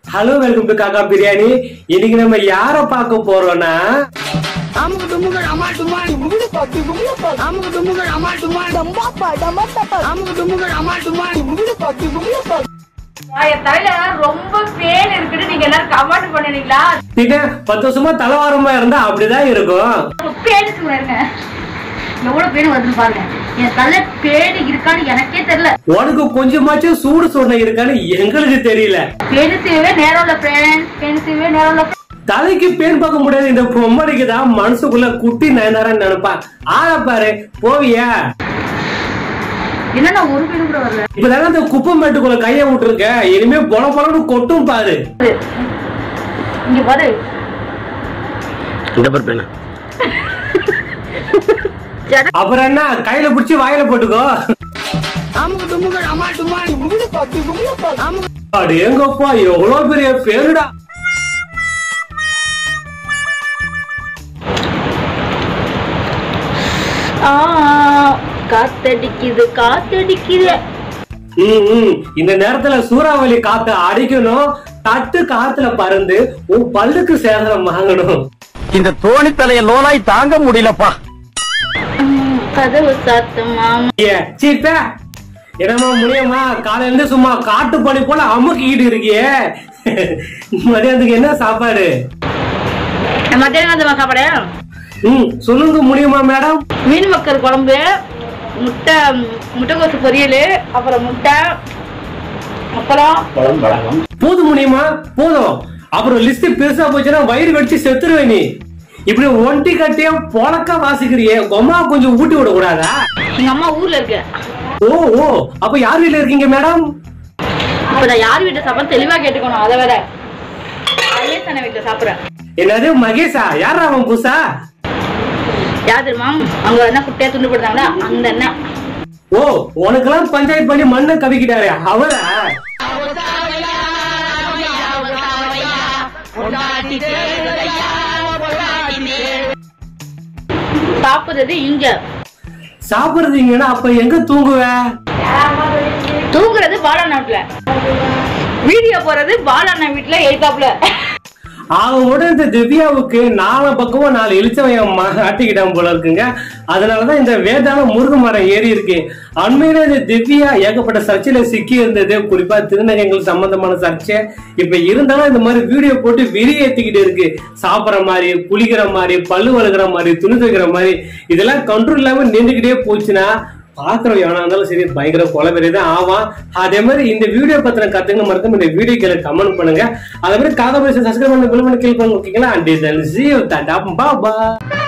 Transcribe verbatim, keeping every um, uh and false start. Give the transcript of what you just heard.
Hello welcome to காக்கா பிரியாணி. இன்னைக்கு நம்ம யார பார்க்க போறோம்னா ரொம்ப பேன் இருக்குன்னு நீங்க எல்லாரும் கமெண்ட் பண்ணுவீங்களா? பத்து வருஷமா தலைவாரமா இருந்தா அப்படிதான் இருக்கும். எவ்வளவு பேரு வந்து பாருங்க. என் தலை பேடு இருக்கான்னு எனக்கே தெரியல. உனக்கு கொஞ்சமாச்சும் சூடு சொன்ன இருக்கான்னு எங்களுக்கு தெரியல. பேனு செய்யவே நேரம் இல்ல ஃப்ரெண்ட்ஸ். பேனு செய்யவே நேரம் இல்ல. தலைக்கு பேன் பார்க்க முடியாது. இந்த பொம்மடிக்கு தான் மனசுக்குள்ள குட்டி நயனாரன்னு நினைப்பான். ஆள பாரு போவியா? என்னன்னா ஒரு பேரு கூட வரல. இப்பதானே இந்த குப்பை மேட்டுக்குள்ள கைய விட்டுருக்க. இனிமே பொல பொலன்னு கொட்டும் பாரு. இங்க பாரு. இந்த பாரு பேனா. அப்புறம் என்ன கையில பிடிச்சி வாயில போட்டுக்கோ. எங்கப்பா எவ்வளவு பெரிய பேருடா. காத்தடிக்குது காத்தடிக்குது. இந்த நேரத்துல சூறாவளி காத்து அடிக்கணும். தட்டு காத்துல பறந்து உன் பல்லுக்கு சேதனம் வாங்கணும். இந்த தோணி தலைய லோலாய் தாங்க முடியலப்பா. கதவு சாத்தமா என்னமா முடியுமா? காலையில இருந்து சும்மா காட்டு பணி போல அமுக்கிட்டு இருக்கியே. மதியானத்துக்கு என்ன சாப்பாடு? மத்தியானம் சாப்பாடு ம் சொல்லுங்க முடியுமா மேடம்? மீன் மக்கள் குழம்பு, முட்டை முட்டைக்கோசு பொரியல், அப்புறம் முட்டை அப்புறம் போதும் முடியுமா? போதும். அப்புறம் லிஸ்ட் பெருசா போச்சுன்னா வயிறு கடிச்சு செத்துருவே. நீ இப்படி ஒண்டி கட்டியா பொழக்க வாசிக்கிறியே. அம்மா கொஞ்சம் ஊட்டி விட கூடாதா? எங்க அம்மா ஊர்ல இருக்கு. ஓ ஓ அப்ப யார் வீட்டுல இருக்கீங்க மேடம்? அப்ப நான் யார் வீட்டுல சாப்பிட தெளிவா கேட்டுக்கணும். அதை வேற மகேஷ் அண்ணன் வீட்டுல சாப்பிடுறேன். என்னது மகேஷா? யாரா அவன் புதுசா? யார் தெரியுமா? அவங்க என்ன குட்டையா துண்டு போட்டாங்களா அந்த அண்ணன். ஓ உனக்கு எல்லாம் பஞ்சாயத்து பண்ணி மண்ணை கவிக்கிட்டாரு அவரா? சாப்பிடுறது இங்க. சாப்பிடுறது இங்கன்னா அப்ப எங்க தூங்குவ? தூங்குறது பாலாண்ணா வீட்டுல. வீடியோ போறது பாலாண்ணா வீட்டுல எழுத்தாப்புல. அவங்களோட இந்த திவ்யாவுக்கு நாலு பக்கமும் நாலு இழிச்சவன் மாட்டிக்கிட்டான் போல இருக்குங்க. அதனாலதான் இந்த வேதாள முருக மரம் ஏறி இருக்கு. அண்மையில இந்த திவ்யா ஏகப்பட்ட சர்ச்சையில சிக்கி இருந்தது. குறிப்பா திருநங்கைகள் சம்பந்தமான சர்ச்சை. இப்ப இருந்தாலும் இந்த மாதிரி வீடியோ போட்டு வெளியேற்றிக்கிட்டு இருக்கு. சாப்பிடற மாதிரி, குளிக்கிற மாதிரி, பல்லு வழுகிற மாதிரி, துணி துவைக்கிற மாதிரி இதெல்லாம் கண்ட்ரோல் இல்லாம நின்றுகிட்டே போச்சுன்னா பாக்குறோம் எவனா இருந்தாலும் சரி பயங்கர கொலை தான் ஆவான். அதே மாதிரி இந்த வீடியோ பத்தின கத்துங்க மறக்காம இந்த வீடியோ கீழே கமெண்ட் பண்ணுங்க. அதே மாதிரி காதா சப்ஸ்கிரைப் பண்ணி பெல் பண்ணி கிளிக் பண்ணுங்க. ஓகேங்களா? And then see you. Tata bye.